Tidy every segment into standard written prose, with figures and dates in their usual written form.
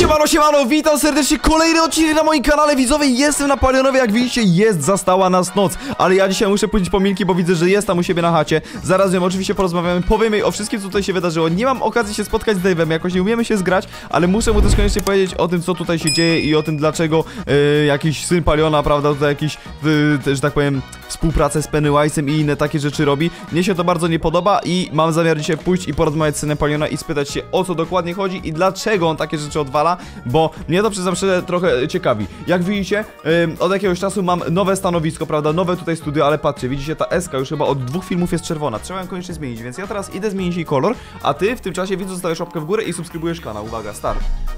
Siemano, witam serdecznie, kolejny odcinek na moim kanale, widzowie, jestem na Palionowie, jak widzicie, zastała nas noc, ale ja dzisiaj muszę pójść po Milki, bo widzę, że jest tam u siebie na chacie, zaraz z nią oczywiście porozmawiamy, powiem jej o wszystkim, co tutaj się wydarzyło, nie mam okazji się spotkać z Dave'em, jakoś nie umiemy się zgrać, ale muszę mu też koniecznie powiedzieć o tym, co tutaj się dzieje i o tym, dlaczego jakiś syn Paliona, prawda, tutaj jakiś, że tak powiem, współpracę z Pennywise'em i inne takie rzeczy robi, mnie się to bardzo nie podoba i mam zamiar dzisiaj pójść i porozmawiać z synem Paliona i spytać się, o co dokładnie chodzi i dlaczego on takie rzeczy odwala, bo mnie to, przyznam szczerze, trochę ciekawi. Jak widzicie, od jakiegoś czasu mam nowe stanowisko, prawda, nowe tutaj studio, ale patrzcie, widzicie, ta SK już chyba od 2 filmów jest czerwona, trzeba ją koniecznie zmienić, więc ja teraz idę zmienić jej kolor, a ty w tym czasie, widzu, zostawiasz łapkę w górę i subskrybujesz kanał. Uwaga, start.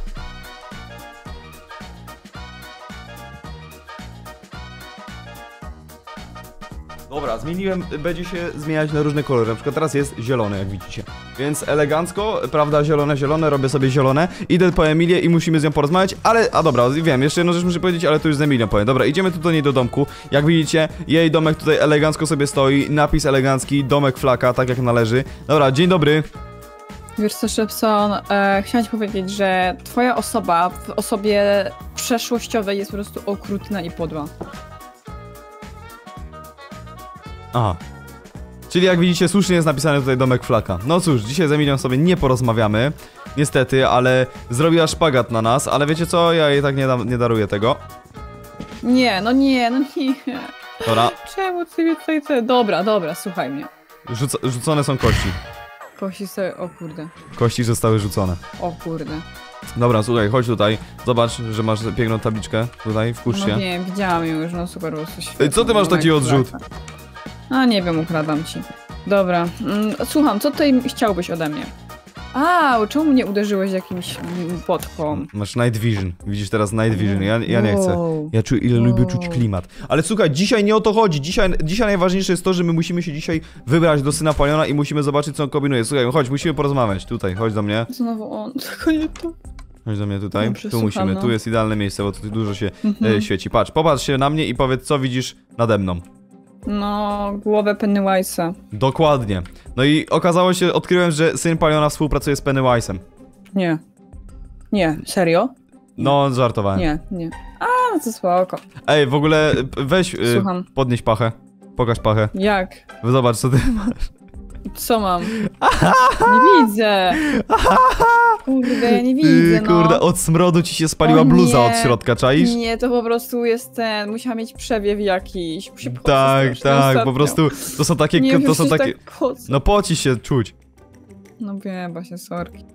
Dobra, zmieniłem, będzie się zmieniać na różne kolory, na przykład teraz jest zielony, jak widzicie. Więc elegancko, prawda, zielone, robię sobie zielone. Idę po Emilię i musimy z nią porozmawiać, ale, a dobra, wiem, jeszcze jedną rzecz muszę powiedzieć, ale to już z Emilią powiem. Dobra, idziemy tu do niej do domku, jak widzicie, jej domek tutaj elegancko sobie stoi, napis elegancki, domek flaka, tak jak należy. Dobra, dzień dobry. Wiesz co, Szepson, chciałam ci powiedzieć, że twoja osoba w osobie przeszłościowej jest po prostu okrutna i podła. Aha. Czyli jak widzicie, słusznie jest napisane tutaj domek flaka. No cóż, dzisiaj z Emilią sobie nie porozmawiamy, niestety, ale zrobiła szpagat na nas, ale wiecie co, ja jej tak nie daruję tego. Nie. Dobra. Czemu ty tutaj... Dobra, słuchaj mnie. Rzucone są kości. Kości sobie... O kurde. Kości zostały rzucone. O kurde. Dobra, słuchaj, chodź tutaj. Zobacz, że masz piękną tabliczkę tutaj, wkurz się. No nie, widziałam ją już, no super, po prostu świetnie. Co ty masz taki odrzut? A nie wiem, ukradam ci. Dobra, słucham, co tutaj chciałbyś ode mnie? A, czemu mnie uderzyłeś jakimś potką? Masz night vision, widzisz teraz night vision, ja nie chcę. Ja czuję, ile lubię czuć klimat. Ale słuchaj, dzisiaj nie o to chodzi, dzisiaj najważniejsze jest to, że my musimy się dzisiaj wybrać do syna Paliona i musimy zobaczyć, co on kombinuje. Słuchaj, chodź, musimy porozmawiać, tutaj, chodź do mnie. Znowu on, tylko nie to. Chodź do mnie tutaj, Dobrze, tu musimy, no. Tu jest idealne miejsce, bo tutaj dużo się świeci. Patrz, popatrz się na mnie i powiedz, co widzisz nade mną. No, głowę Pennywise'a. Dokładnie. No i okazało się, odkryłem, że syn Paliona współpracuje z Pennywise'em. Nie, serio? No, żartowałem. Nie. A, no to spoko. Ej, w ogóle weź, podnieś pachę. Pokaż pachę. Jak? Zobacz, co ty masz. Co mam? Nie widzę. Kurde, ja nie widzę, no. Kurde, od smrodu ci się spaliła bluza od środka, czaisz? Nie, to po prostu jest ten, musiała mieć przewiew jakiś. Tak, po prostu to są takie, nie, to są takie, tak po co? no poci się czuć. No wiem, właśnie, sorki.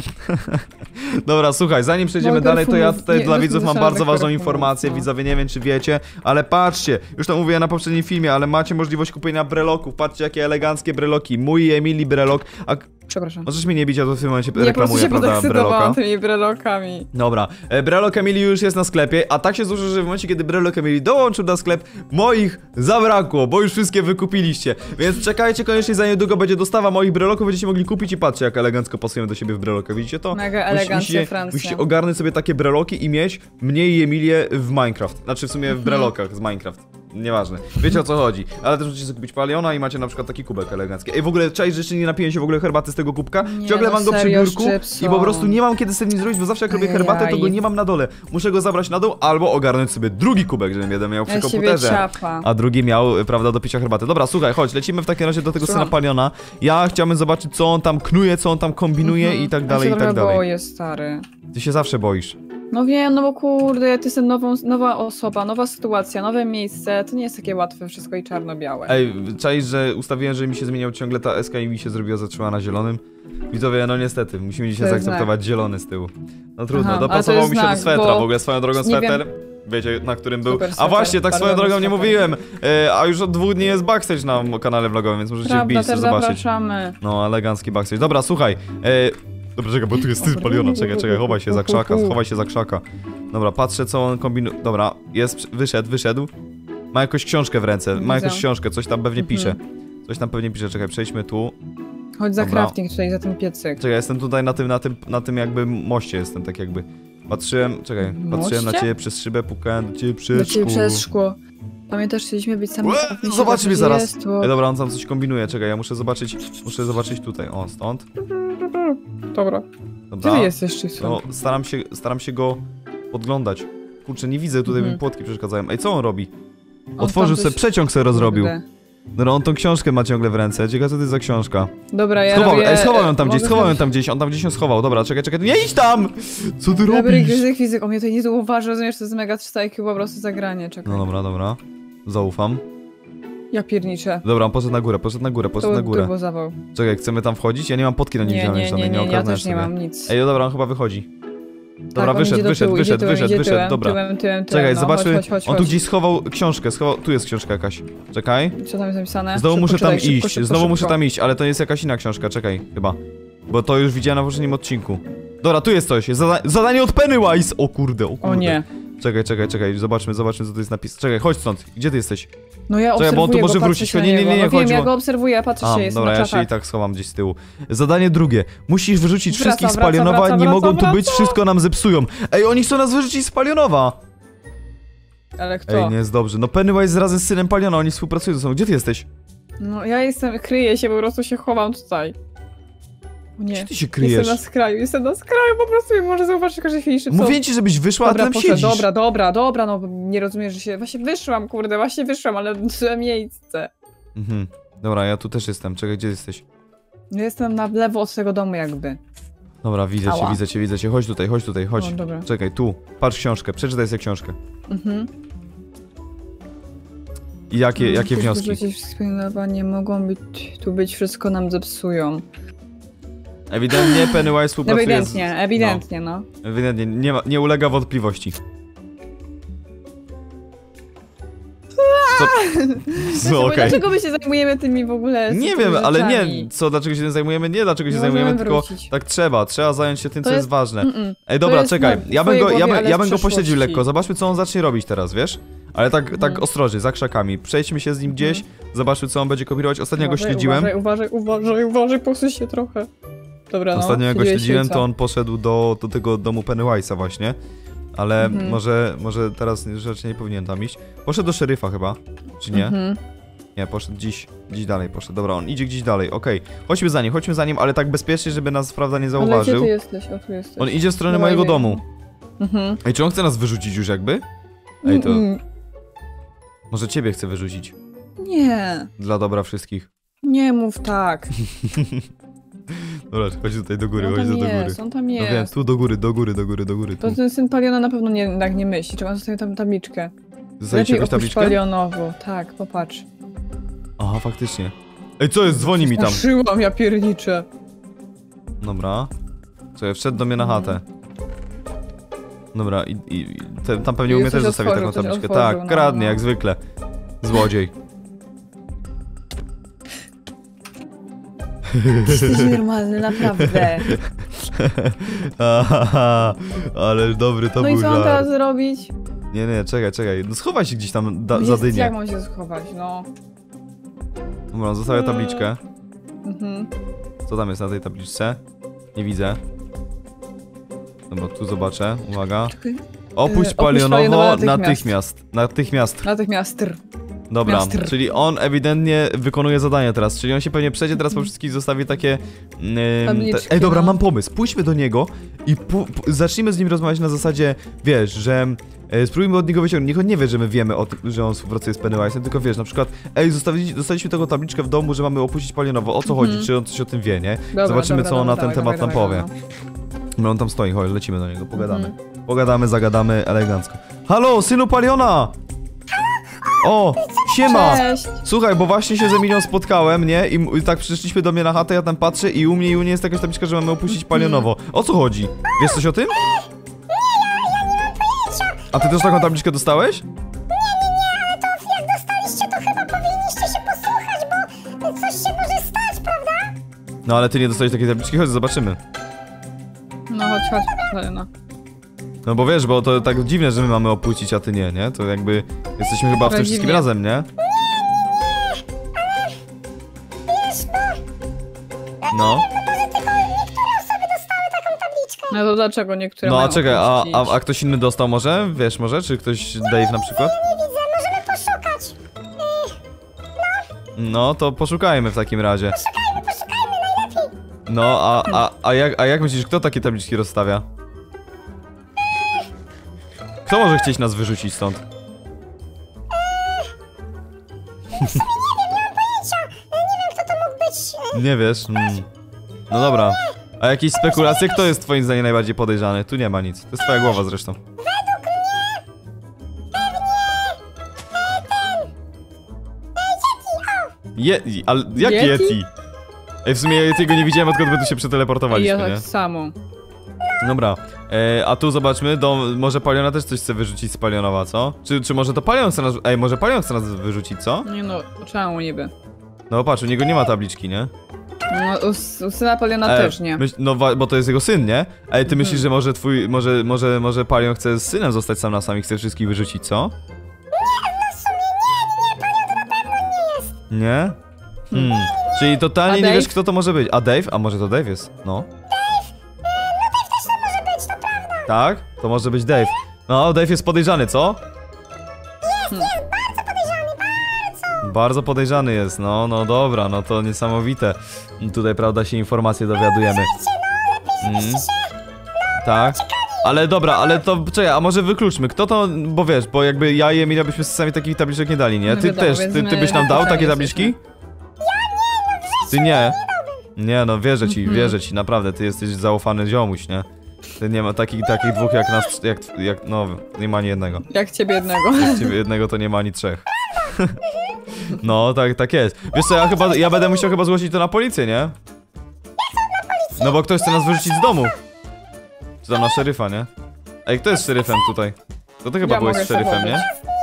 Dobra, słuchaj, zanim przejdziemy dalej, to ja tutaj dla widzów mam bardzo ważną informację, widzowie, nie wiem czy wiecie, ale patrzcie, już to mówiłem na poprzednim filmie, ale macie możliwość kupienia breloków, patrzcie jakie eleganckie breloki, mój i Emilii brelok, a... Przepraszam. Możesz mnie nie bić, ja to w tym momencie reklamuję, prawda, breloka. Tymi brelokami. Dobra, brelok Emilii już jest na sklepie, a tak się złoży, że w momencie, kiedy brelok Emilii dołączył na sklep, moich zabrakło, bo już wszystkie wykupiliście. Więc czekajcie, koniecznie za niedługo będzie dostawa moich breloków, będziecie mogli kupić i patrzcie, jak elegancko pasujemy do siebie w breloka, widzicie to? Mega eleganckie, Francja. Musicie ogarnąć sobie takie breloki i mieć mnie i Emilię w Minecraft. Znaczy w sumie w brelokach z Minecraft. Nieważne. Wiecie o co chodzi. Ale też możecie sobie kupić Paliona i macie na przykład taki kubek elegancki. Ej, w ogóle czaisz, że jeszcze nie napiłem się w ogóle herbaty z tego kubka? Nie, ciągle mam go przy biurku i po prostu nie mam kiedy sobie nic zrobić, bo zawsze jak robię herbatę, to go nie mam na dole. Muszę go zabrać na dół albo ogarnąć sobie drugi kubek, żebym jeden miał przy komputerze. A drugi miał, prawda, do picia herbaty. Dobra, słuchaj, chodź, lecimy w takim razie do tego syna Paliona. Ja chciałbym zobaczyć, co on tam knuje, co on tam kombinuje i tak dalej, i tak dalej. Boję, stary. Ty się zawsze boisz. No wiem, no bo kurde, ty jestem nowa osoba, nowa sytuacja, nowe miejsce, to nie jest takie łatwe wszystko i czarno-białe. Ej, czaisz, że ustawiłem, że mi się zmieniał ciągle ta SK i mi się zrobiła, zatrzymała na zielonym? Widzowie, no niestety, musimy dzisiaj zaakceptować zielony z tyłu. No trudno, aha, dopasował mi się do swetra, w ogóle swoją drogą sweter. Wiecie, na którym był. A właśnie, tak swoją drogą nie mówiłem. A już od 2 dni jest backstage na kanale vlogowym, więc możecie wbić, zobaczyć. Zapraszamy. No, elegancki backstage. Dobra, słuchaj. Dobra, czekaj, bo tu jest syn Paliona, czekaj, chowaj się za krzaka. Dobra, patrzę co on kombinuje. Dobra, wyszedł. Ma jakąś książkę w ręce, ma jakąś książkę, coś tam pewnie pisze. Czekaj, przejdźmy tu. Chodź za crafting tutaj, za ten piecyk. Czekaj, jestem tutaj na tym jakby moście jestem, tak jakby. Patrzyłem na ciebie przez szybę, pukałem do ciebie przez szkło. Pamiętasz, chcieliśmy być sami. Zobaczy mnie zaraz. Ej, dobra, on tam coś kombinuje, czekaj, ja muszę zobaczyć tutaj, o, stąd. Dobra. Dobra. Gdzie ty jesteś, Czysto? No, staram się go podglądać. Kurczę, nie widzę, tutaj mi płotki przeszkadzają. Ej, co on robi? Otworzył sobie, przeciąg sobie rozrobił. No, on tą książkę ma ciągle w ręce. Ciekawe, co to jest za książka. Dobra, ja robię... schował ją tam gdzieś, on tam gdzieś ją schował. Dobra, czekaj, nie idź tam! Co ty robisz? Fizyk, o mnie to nie zauważy, rozumiesz, to jest mega 300 IQ, po prostu zagranie, czekaj. No dobra. Zaufam. Ja pierniczę. Dobra, on poszedł na górę. Turbo zawał. Czekaj, chcemy tam wchodzić? Ja nie mam potki na niewidzialność żadnej, nie ja też nie mam nic. Ej, dobra, on chyba wychodzi. Dobra, tak, wyszedł, dobra. Tyłem, Czekaj, no, zobaczmy. Chodź. On tu gdzieś schował książkę, tu jest książka jakaś. Czekaj. Co tam jest napisane? Znowu muszę tam iść, szybko. muszę tam iść, ale to jest jakaś inna książka, czekaj, chyba. Bo to już widziałem na poprzednim odcinku. Dobra, tu jest coś, zadanie od Pennywise! O kurde. O nie. Czekaj, zobaczmy co tu jest napisane. Czekaj, chodź stąd, gdzie ty jesteś? No ja obserwuję bo on tu może go, wrócić. Nie, chodź. Ja go obserwuję, patrzę się, jest dobra, na ja czatach. się i tak schowam gdzieś z tyłu. Zadanie drugie. Musisz wyrzucić wszystkich z wraca, Palionowa, nie mogą tu wraca. być, wszystko nam zepsują. Ej, oni chcą nas wyrzucić z Palionowa! Ale kto? Ej, nie jest dobrze. No Pennywise razem z synem Paliona, oni współpracują ze sobą. Gdzie ty jesteś? No ja kryję się, po prostu się chowam tutaj. O nie. Gdzie ty się kryjesz? Jestem na skraju, po prostu może zauważyć każdej chwili szybko. Mówię ci, żebyś wyszła, a ty tam siedzisz. Dobra, no nie rozumiesz, że się... Właśnie wyszłam, ale złe miejsce. Dobra, ja tu też jestem. Czekaj, gdzie jesteś? Ja jestem na lewo od tego domu jakby. Dobra, widzę cię. Chodź tutaj. O, dobra. Czekaj, tu. Patrz książkę, przeczytaj sobie książkę. I jakie wnioski? Nie mogą być, wszystko nam zepsują. Ewidentnie Pennywise współpracuje Ewidentnie, no. Ewidentnie, nie ulega wątpliwości. Okej. Dlaczego my się zajmujemy tymi w ogóle Nie wiem, ale rzeczami? nie, dlaczego się tym zajmujemy? Nie, dlaczego się zajmujemy, tylko tak trzeba zająć się tym, co jest ważne. Ej, dobra, czekaj, ja bym go pośledził lekko, zobaczmy, co on zacznie robić teraz, wiesz? Ale tak ostrożnie, za krzakami. Przejdźmy się z nim gdzieś, zobaczmy, co on będzie kombinować. Ostatnio go śledziłem. Uważaj, posuń się trochę. Dobra, no. Ostatnio jak go śledziłem, to on poszedł do tego domu Pennywise'a właśnie. Ale może teraz rzeczywiście nie powinien tam iść. Poszedł do szeryfa chyba, czy nie? Nie, poszedł gdzieś dalej, Dobra, on idzie gdzieś dalej, okej. Chodźmy za nim, ale tak bezpiecznie, żeby nas, prawda, nie zauważył. Ale gdzie ty jesteś? O, tu jesteś. On idzie w stronę mojego domu. Ej, czy on chce nas wyrzucić już jakby? Ej, to... Może ciebie chce wyrzucić. Nie. Dla dobra wszystkich. Nie mów tak. Dobra, chodź tutaj do góry, On tam jest. No wiem, tu do góry. To ten syn Paliona na pewno nie myśli, czy on zostawił tam tabliczkę. Zostawicie jakąś tabliczkę? Palionowo, tak, popatrz. Aha, faktycznie. Ej, co jest? Dzwoni mi tam. Straszyłam, ja pierniczę. Dobra. Czekaj, wszedł do mnie na chatę. Dobra, tam pewnie umie też zostawić taką tabliczkę. Tak, kradnie, jak zwykle. Złodziej. Jesteś normalny, naprawdę. Aha, ale dobry to był No i co mam żart. teraz zrobić? Nie, czekaj. No schowaj się gdzieś tam za dynię. Jak mam się schować, no? Dobra, on zostawia tabliczkę. Co tam jest na tej tabliczce? Nie widzę. Dobra, tu zobaczę. Uwaga. Opuść Palionowo natychmiast. Dobra, czyli on ewidentnie wykonuje zadanie teraz, czyli on się pewnie przejdzie teraz po wszystkich, zostawi takie... Ej, dobra, mam pomysł, pójdźmy do niego i zacznijmy z nim rozmawiać na zasadzie, wiesz, że... spróbujmy od niego wyciągnąć, niech on nie wie, że my wiemy, że on współpracuje z Pennywise'em, tylko wiesz, na przykład, ej, dostaliśmy taką tabliczkę w domu, że mamy opuścić Palionowo, o co chodzi, czy on coś o tym wie, nie? Zobaczymy, co on na ten temat nam powie. No on tam stoi, chodź, lecimy do niego, pogadamy, zagadamy elegancko. Halo, synu Paliona! O, siema! Cześć. Słuchaj, bo właśnie się z Emilią spotkałem, nie? I tak przyszliśmy do mnie na chatę, ja tam patrzę i u mnie jest jakaś tabliczka, że mamy opuścić Palionowo. O co chodzi? Wiesz coś o tym? A ty też taką tabliczkę dostałeś? Nie, ale to jak dostaliście, to chyba powinniście się posłuchać, bo coś się może stać, prawda? No ale ty nie dostałeś takiej tabliczki, chodź, zobaczymy. No chodź, Paliona. No bo wiesz, bo to tak dziwne, że my mamy opuścić, a ty nie? To jakby jesteśmy chyba w tym wszystkim razem, nie? No. No to dlaczego niektóre No a mają czekaj, opuścić? a ktoś inny dostał może? Wiesz może? Czy ktoś Dave na przykład? Nie widzę, możemy poszukać. No, to poszukajmy w takim razie. Poszukajmy najlepiej. No, a jak myślisz, kto takie tabliczki rozstawia? Kto może chcieć nas wyrzucić stąd? Pojęcia. Nie wiem, kto to mógł być. Nie wiesz? No dobra. A jakieś spekulacje? Kto jest twoim zdaniem najbardziej podejrzany? Tu nie ma nic. To jest twoja głowa zresztą. Ale jak Yeti? Yeti? Ej, w sumie Yetiego nie widziałem, odkąd my tu się I przeteleportowaliśmy, ja tak nie? samo. Dobra, a tu zobaczmy, może Paliona też coś chce wyrzucić z Palionowa, co? Czy może to Palion chce nas... Ej, może Palion chce nas wyrzucić, co? Nie no, czemu niby? No patrz, u niego nie ma tabliczki, nie? No, u syna Paliona też nie. Bo to jest jego syn, nie? Ej, ty myślisz, że może Palion chce z synem zostać sam na sam i chce wszystkich wyrzucić, co? Nie? Czyli totalnie A nie Dave? wiesz, kto to może być. A Dave? A może to Dave jest? No. Może być, to prawda. Tak? To może być Dave. No, Dave jest podejrzany, co? Bardzo podejrzany, bardzo. Bardzo podejrzany jest, no dobra, no to niesamowite. Tutaj, prawda, się informacje dowiadujemy. Tak. Ale dobra, ale to, czekaj, a może wykluczmy, kto to, bo wiesz, bo jakby ja i Emilia byśmy sami takich tabliczek nie dali, nie? No Ty wiadomo, też, więc ty my byś nam dał takie wykluczeni tabliczki? Ty nie. Nie, no wierzę ci, naprawdę, ty jesteś zaufany ziomuś, nie? Ty nie ma takich dwóch jak nas, no, nie ma ani jednego. Jak ciebie jednego. Ciebie jednego to nie ma ani trzech. No, tak jest. Wiesz co, ja będę musiał chyba zgłosić to na policję, nie? No bo ktoś chce nas wyrzucić z domu. Czy tam na szeryfa, nie? Ej, kto jest szeryfem tutaj? To ty chyba Ja byłeś mogę szeryfem, sobie nie?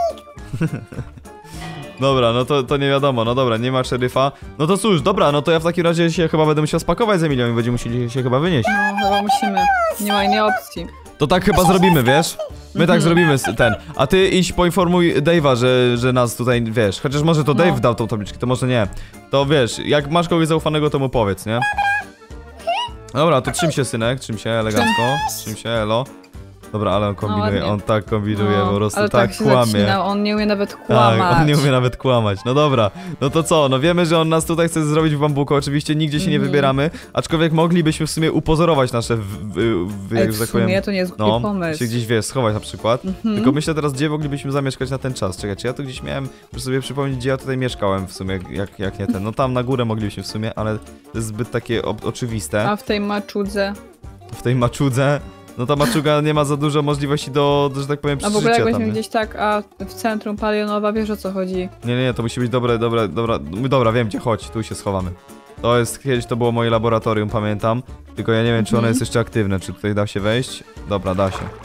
Dobra, no to nie wiadomo, no dobra, nie ma szeryfa. No to cóż, dobra, no to ja w takim razie się chyba będę musiał spakować z Emilią i będziemy musieli się chyba wynieść. No, chyba musimy. Nie ma innej opcji. To tak chyba zrobimy, wiesz? My tak zrobimy ten. A ty idź poinformuj Dave'a, że nas tutaj, wiesz, chociaż może to Dave dał tą tabliczkę, to może nie. To wiesz, jak masz kogoś zaufanego, to mu powiedz, nie? Dobra, to trzym się, synek, trzym się elegancko, trzym się, elo. Dobra, ale on kombinuje, ładnie. on tak kombinuje, po prostu ale tak się kłamie. zacinał, on nie umie nawet kłamać. Tak, on nie umie nawet kłamać. No dobra, no to co? No wiemy, że on nas tutaj chce zrobić w bambuku, oczywiście nigdzie się nie wybieramy, aczkolwiek moglibyśmy w sumie upozorować nasze, Ej, jak w tak powiem, sumie to nie jest no, pomysł. się gdzieś, wiesz, schować na przykład. Tylko myślę teraz, gdzie moglibyśmy zamieszkać na ten czas. Czekaj, czy ja tu gdzieś miałem, muszę sobie przypomnieć, gdzie ja tutaj mieszkałem w sumie, jak nie ten. No tam na górę moglibyśmy w sumie, ale to jest zbyt takie oczywiste. A w tej maczudze? W tej maczudze, no ta maczuga nie ma za dużo możliwości do że tak powiem, A w ogóle przeżycia jak tam, weźmiemy nie? gdzieś tak, a w centrum Palionowa, wiesz o co chodzi? Nie, to musi być dobra, wiem gdzie, chodź, tu się schowamy. To jest, kiedyś to było moje laboratorium, pamiętam, tylko ja nie wiem, czy ono jest jeszcze aktywne, czy tutaj da się wejść? Dobra, da się.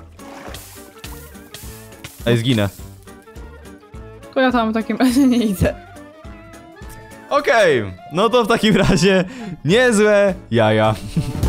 Ej, zginę. To ja tam w takim razie nie idę. Okej, no to w takim razie niezłe jaja.